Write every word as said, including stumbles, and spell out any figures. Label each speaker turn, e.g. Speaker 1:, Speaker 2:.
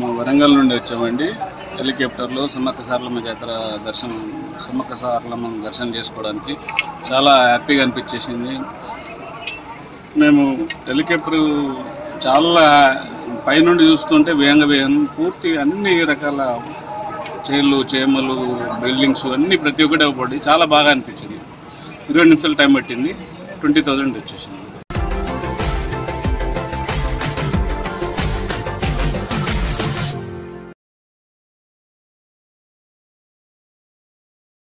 Speaker 1: మేము వరంగల్ నుండి వచ్చామండి. హెలికాప్టర్లో సమ్మక్క సారలమ్మ జాతర దర్శనం సమ్మక్క సారలమ్మ దర్శనం చేసుకోవడానికి చాలా హ్యాపీగా అనిపించేసింది. మేము హెలికాప్టర్ చాలా పైనుండి చూస్తుంటే వేగంగా వేగం పూర్తి అన్ని రకాల చేళ్ళు చేమలు బిల్డింగ్స్ అన్నీ ప్రతి ఒక్కటి అవ్వబడి చాలా బాగా అనిపించింది. ఇరవై నిమిషాలు టైం పట్టింది. ట్వంటీ థౌజండ్ వచ్చేసింది.